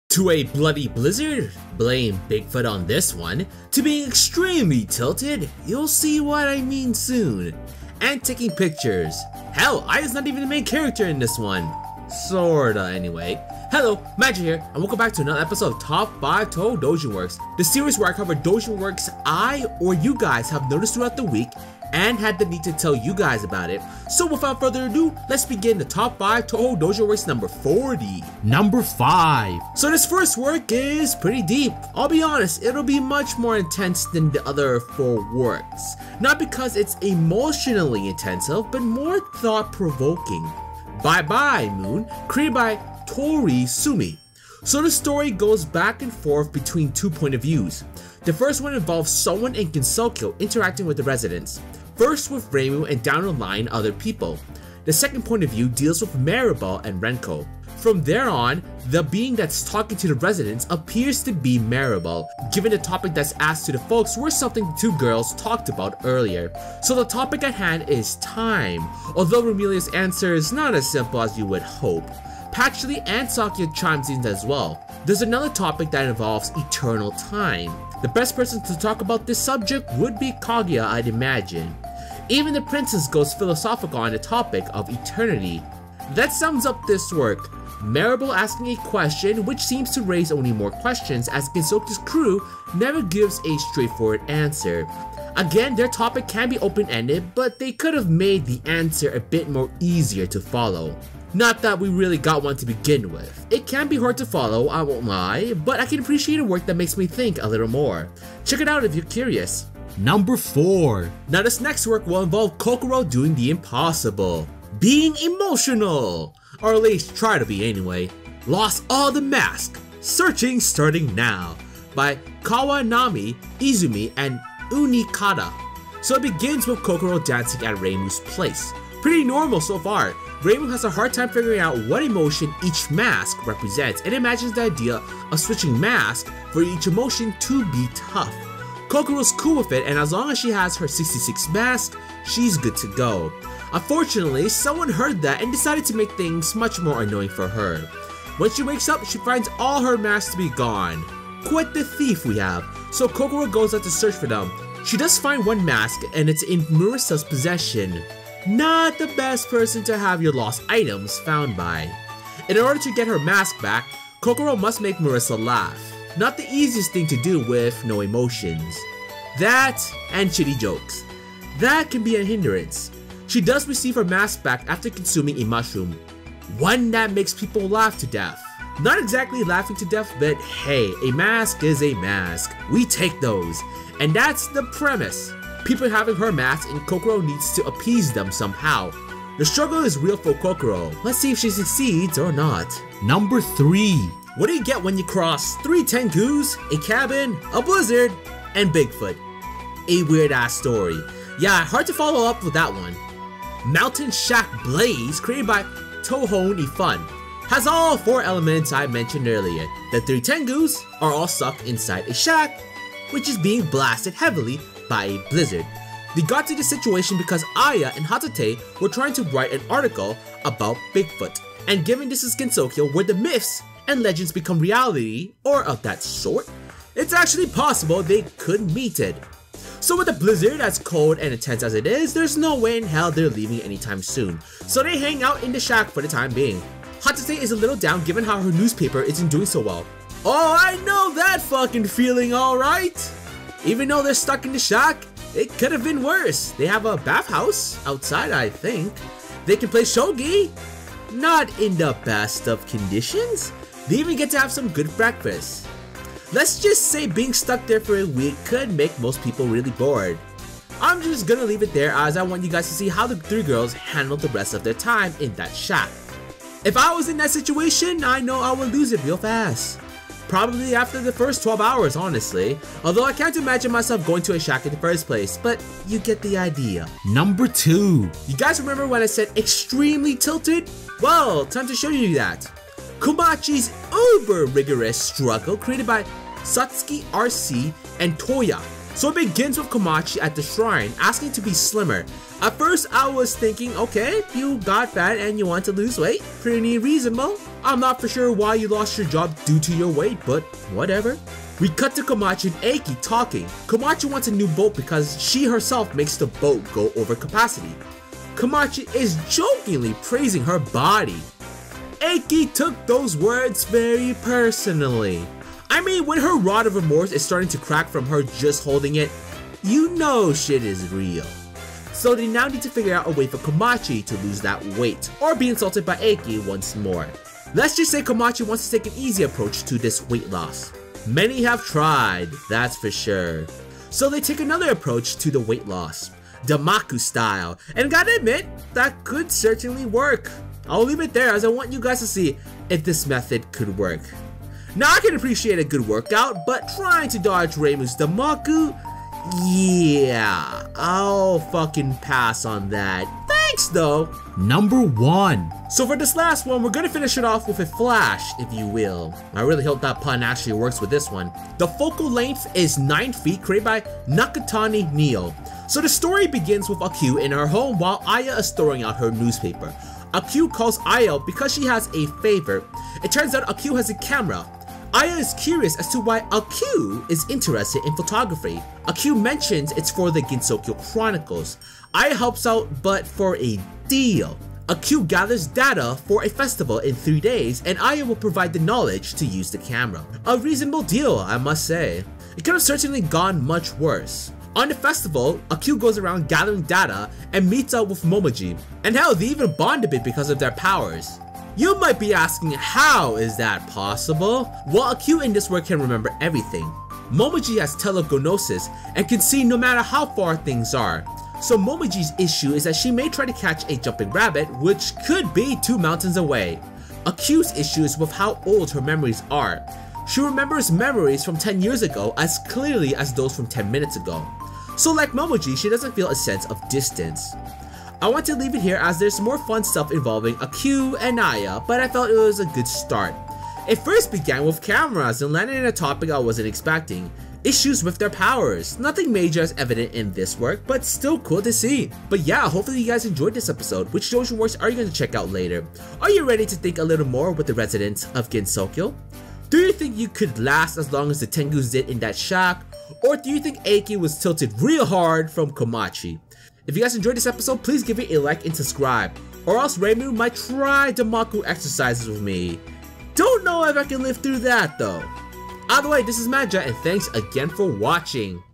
To a bloody blizzard? Blame Bigfoot on this one. To being extremely tilted? You'll see what I mean soon. And taking pictures. Hell, Aya's not even the main character in this one. Sorta, anyway. Hello, Magic here, and welcome back to another episode of Top 5 Touhou Doujin Works, the series where I cover Doujin Works I or you guys have noticed throughout the week and had the need to tell you guys about it. So without further ado, let's begin the Top 5 Touhou Doujin Works number 40. Number 5. So this first work is pretty deep. I'll be honest, it'll be much more intense than the other 4 works. Not because it's emotionally intensive, but more thought-provoking. Bye Bye Moon, created by Tori Sumi. So the story goes back and forth between 2 point of views. The first one involves someone in Gensokyo interacting with the residents, first with Reimu and down the line other people. The second point of view deals with Maribel and Renko. From there on, the being that's talking to the residents appears to be Maribel, given the topic that's asked to the folks were something the 2 girls talked about earlier. So the topic at hand is time, although Remelia's answer is not as simple as you would hope. Patchley and Sakia chimes in as well. There's another topic that involves eternal time. The best person to talk about this subject would be Kaguya, I'd imagine. Even the princess goes philosophical on the topic of eternity. That sums up this work. Maribel asking a question which seems to raise only more questions as Gensokyo's crew never gives a straightforward answer. Again, their topic can be open-ended, but they could have made the answer a bit more easier to follow. Not that we really got one to begin with. It can be hard to follow, I won't lie, but I can appreciate a work that makes me think a little more. Check it out if you're curious. Number 4. Now this next work will involve Kokoro doing the impossible. Being emotional! Or at least try to be anyway. Lost all the mask. Searching starting now. By Kawanami, Izumi, and Unikata. So it begins with Kokoro dancing at Reimu's place. Pretty normal so far. Reimu has a hard time figuring out what emotion each mask represents and imagines the idea of switching masks for each emotion to be tough. Kokoro's cool with it, and as long as she has her 66 mask, she's good to go. Unfortunately, someone heard that and decided to make things much more annoying for her. When she wakes up, she finds all her masks to be gone. Quite the thief we have, so Kokoro goes out to search for them. She does find one mask and it's in Marisa's possession. Not the best person to have your lost items found by. In order to get her mask back, Kokoro must make Marisa laugh. Not the easiest thing to do with no emotions. That and shitty jokes. That can be a hindrance. She does receive her mask back after consuming a mushroom. One that makes people laugh to death. Not exactly laughing to death, but hey, a mask is a mask. We take those. And that's the premise. People having her mask and Kokoro needs to appease them somehow. The struggle is real for Kokoro. Let's see if she succeeds or not. Number 3. What do you get when you cross 3 Tengus, a cabin, a blizzard, and Bigfoot? A weird ass story. Yeah, hard to follow up with that one. Mountain Shack Blaze, created by Touhou Nifun, has all 4 elements I mentioned earlier. The 3 Tengus are all stuck inside a shack, which is being blasted heavily by a blizzard. They got to the situation because Aya and Hatate were trying to write an article about Bigfoot. And given this is Gensokyo where the myths and legends become reality, or of that sort, it's actually possible they could meet it. So with the blizzard as cold and intense as it is, there's no way in hell they're leaving anytime soon. So they hang out in the shack for the time being. Hatate is a little down given how her newspaper isn't doing so well. Oh, I know that fucking feeling, alright! Even though they're stuck in the shack, it could have been worse. They have a bathhouse outside, I think. They can play shogi. Not in the best of conditions. They even get to have some good breakfast. Let's just say being stuck there for a week could make most people really bored. I'm just gonna leave it there as I want you guys to see how the 3 girls handled the rest of their time in that shack. If I was in that situation, I know I would lose it real fast. Probably after the first 12 hours, honestly. Although I can't imagine myself going to a shack in the first place, but you get the idea. Number 2. You guys remember when I said extremely tilted? Well, time to show you that. Komachi's uber rigorous struggle created by Satsuki RC and Toya. So it begins with Komachi at the shrine asking to be slimmer. At first I was thinking, okay, you got fat and you want to lose weight, pretty reasonable. I'm not for sure why you lost your job due to your weight, but whatever. We cut to Komachi and Eiki talking. Komachi wants a new boat because she herself makes the boat go over capacity. Komachi is jokingly praising her body. Eiki took those words very personally. I mean, when her rod of remorse is starting to crack from her just holding it, you know shit is real. So they now need to figure out a way for Komachi to lose that weight, or be insulted by Eiki once more. Let's just say Komachi wants to take an easy approach to this weight loss. Many have tried, that's for sure. So they take another approach to the weight loss, Damaku style, and gotta admit, that could certainly work. I'll leave it there as I want you guys to see if this method could work. Now I can appreciate a good workout, but trying to dodge Reimu's Damaku, yeah, I'll fucking pass on that. Thanks though. Number 1. So for this last one, we're gonna finish it off with a flash, if you will. I really hope that pun actually works with this one. The focal length is 9 feet, created by Nakatani Neo. So the story begins with Akio in her home while Aya is throwing out her newspaper. Akio calls Aya because she has a favor. It turns out Akio has a camera. Aya is curious as to why Akio is interested in photography. Akio mentions it's for the Gensokyo Chronicles. Aya helps out, but for a deal. Akio gathers data for a festival in 3 days, and Aya will provide the knowledge to use the camera. A reasonable deal, I must say. It could have certainly gone much worse. On the festival, Akio goes around gathering data and meets up with Momoji, and hell, they even bond a bit because of their powers. You might be asking, how is that possible? Well, Akio in this work can remember everything. Momoji has telegnosis and can see no matter how far things are. So Momoji's issue is that she may try to catch a jumping rabbit, which could be 2 mountains away. Akio's issue is with how old her memories are. She remembers memories from 10 years ago as clearly as those from 10 minutes ago. So like Momoji, she doesn't feel a sense of distance. I want to leave it here as there's more fun stuff involving Akio and Aya, but I felt it was a good start. It first began with cameras and landed in a topic I wasn't expecting. Issues with their powers. Nothing major is evident in this work, but still cool to see. But yeah, hopefully you guys enjoyed this episode. Which doujin works are you going to check out later? Are you ready to think a little more with the residents of Gensokyo? Do you think you could last as long as the Tengus did in that shack? Or do you think Eiki was tilted real hard from Komachi? If you guys enjoyed this episode, please give it a like and subscribe. Or else Reimu might try Damaku exercises with me. Don't know if I can live through that though. Either way, this is Madja and thanks again for watching.